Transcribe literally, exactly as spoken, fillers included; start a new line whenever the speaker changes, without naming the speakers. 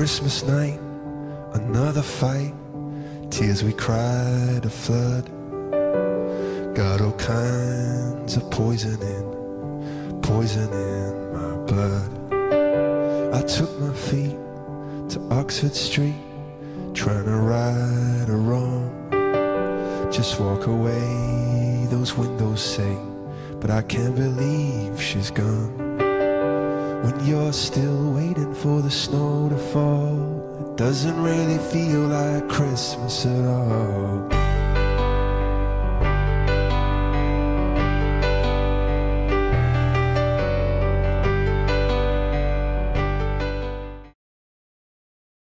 Christmas night, another fight, tears we cried a flood. Got all kinds of poison in, poison in my blood. I took my feet to Oxford Street, trying to right a wrong. Just walk away, those windows sing, but I can't believe she's gone. When you're still waiting for the snow to fall, it doesn't really feel like Christmas at all.